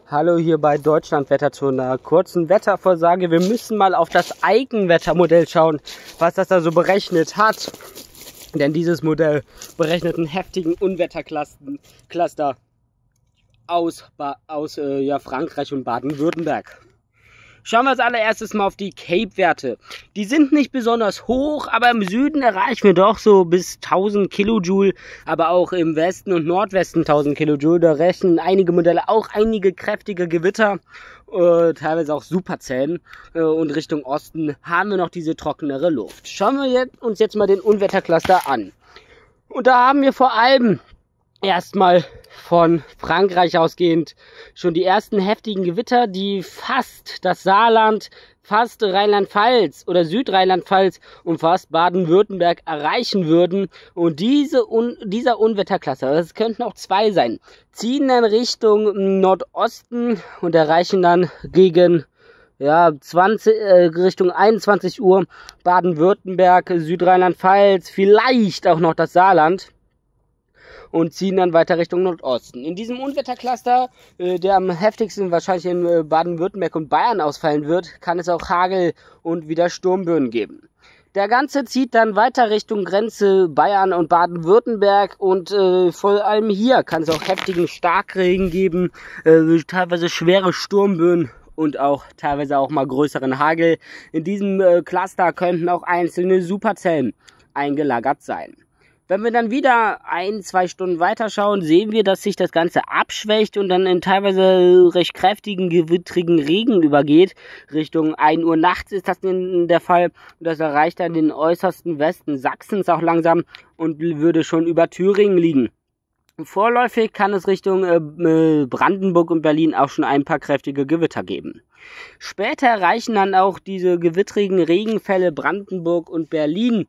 Hallo hier bei Deutschlandwetter zu einer kurzen Wettervorsage. Wir müssen mal auf das Eigenwettermodell schauen, was das da so berechnet hat. Denn dieses Modell berechnet einen heftigen Unwettercluster aus Frankreich und Baden-Württemberg. Schauen wir als allererstes mal auf die Cape-Werte. Die sind nicht besonders hoch, aber im Süden erreichen wir doch so bis 1000 Kilojoule, aber auch im Westen und Nordwesten 1000 Kilojoule. Da rechnen einige Modelle auch einige kräftige Gewitter, teilweise auch Superzellen. Und Richtung Osten haben wir noch diese trockenere Luft. Schauen wir uns jetzt mal den Unwettercluster an. Und da haben wir vor allem erstmal von Frankreich ausgehend schon die ersten heftigen Gewitter, die fast das Saarland, fast Rheinland-Pfalz oder Südrheinland-Pfalz und fast Baden-Württemberg erreichen würden. Und dieser Unwettercluster, das könnten auch zwei sein, ziehen dann Richtung Nordosten und erreichen dann gegen Richtung 21 Uhr Baden-Württemberg, Südrheinland-Pfalz, vielleicht auch noch das Saarland. Und ziehen dann weiter Richtung Nordosten. In diesem Unwettercluster, der am heftigsten wahrscheinlich in Baden-Württemberg und Bayern ausfallen wird, kann es auch Hagel und wieder Sturmböen geben. Der Ganze zieht dann weiter Richtung Grenze Bayern und Baden-Württemberg und vor allem hier kann es auch heftigen Starkregen geben, teilweise schwere Sturmböen und auch teilweise auch mal größeren Hagel. In diesem Cluster könnten auch einzelne Superzellen eingelagert sein. Wenn wir dann wieder 1-2 Stunden weiterschauen, sehen wir, dass sich das Ganze abschwächt und dann in teilweise recht kräftigen, gewittrigen Regen übergeht. Richtung 1 Uhr nachts ist das der Fall. Das erreicht dann den äußersten Westen Sachsens auch langsam und würde schon über Thüringen liegen. Vorläufig kann es Richtung Brandenburg und Berlin auch schon ein paar kräftige Gewitter geben. Später erreichen dann auch diese gewittrigen Regenfälle Brandenburg und Berlin.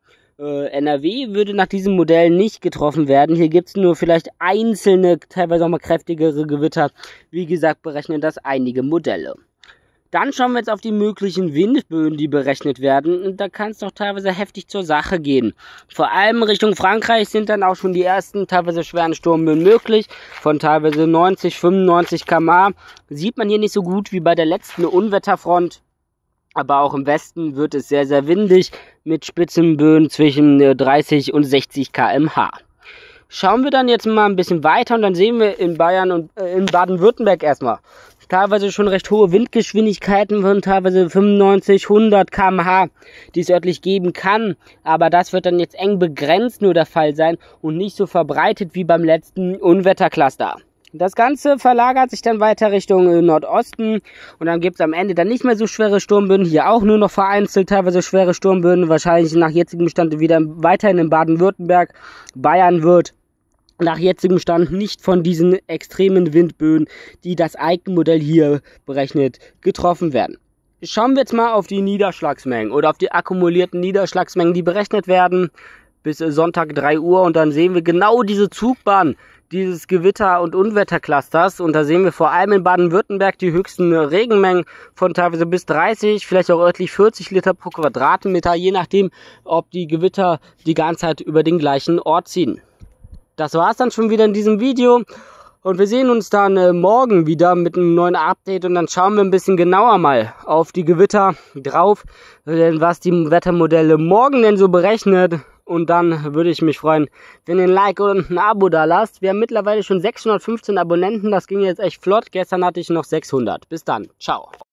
NRW würde nach diesem Modell nicht getroffen werden. Hier gibt es nur vielleicht einzelne, teilweise auch mal kräftigere Gewitter. Wie gesagt, berechnen das einige Modelle. Dann schauen wir jetzt auf die möglichen Windböen, die berechnet werden. Und da kann es doch teilweise heftig zur Sache gehen. Vor allem Richtung Frankreich sind dann auch schon die ersten teilweise schweren Sturmböen möglich. Von teilweise 90, 95 km/h. Sieht man hier nicht so gut wie bei der letzten Unwetterfront. Aber auch im Westen wird es sehr, sehr windig mit Spitzenböen zwischen 30 und 60 km/h. Schauen wir dann jetzt mal ein bisschen weiter und dann sehen wir in Bayern und in Baden-Württemberg erstmal teilweise schon recht hohe Windgeschwindigkeiten von teilweise 95, 100 km/h, die es örtlich geben kann. Aber das wird dann jetzt eng begrenzt nur der Fall sein und nicht so verbreitet wie beim letzten Unwettercluster. Das Ganze verlagert sich dann weiter Richtung Nordosten und dann gibt es am Ende dann nicht mehr so schwere Sturmböen, hier auch nur noch vereinzelt teilweise schwere Sturmböen, wahrscheinlich nach jetzigem Stand wieder weiterhin in Baden-Württemberg. Bayern wird nach jetzigem Stand nicht von diesen extremen Windböen, die das Eigenmodell hier berechnet, getroffen werden. Schauen wir jetzt mal auf die Niederschlagsmengen oder auf die akkumulierten Niederschlagsmengen, die berechnet werden bis Sonntag 3 Uhr und dann sehen wir genau diese Zugbahn dieses Gewitter- und Unwetterclusters und da sehen wir vor allem in Baden-Württemberg die höchsten Regenmengen von teilweise bis 30, vielleicht auch örtlich 40 Liter pro Quadratmeter, je nachdem, ob die Gewitter die ganze Zeit über den gleichen Ort ziehen. Das war's dann schon wieder in diesem Video und wir sehen uns dann morgen wieder mit einem neuen Update und dann schauen wir ein bisschen genauer mal auf die Gewitter drauf, was die Wettermodelle morgen denn so berechnet. Und dann würde ich mich freuen, wenn ihr ein Like und ein Abo da lasst. Wir haben mittlerweile schon 615 Abonnenten. Das ging jetzt echt flott. Gestern hatte ich noch 600. Bis dann. Ciao.